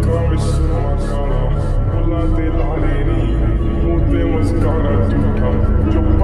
ਅੱਖਾਂ ਵਿੱਚ ਸੁਰਮਾ ਕਾਲਾ, ਬੁੱਲਾਂ ਤੇ ਲਾਲੇ ਨੀ, ਮੂੰਹ ਤੇ ਮੁਸਕਾਰਾ ਝੂਠਾ, ਚੁੱਪ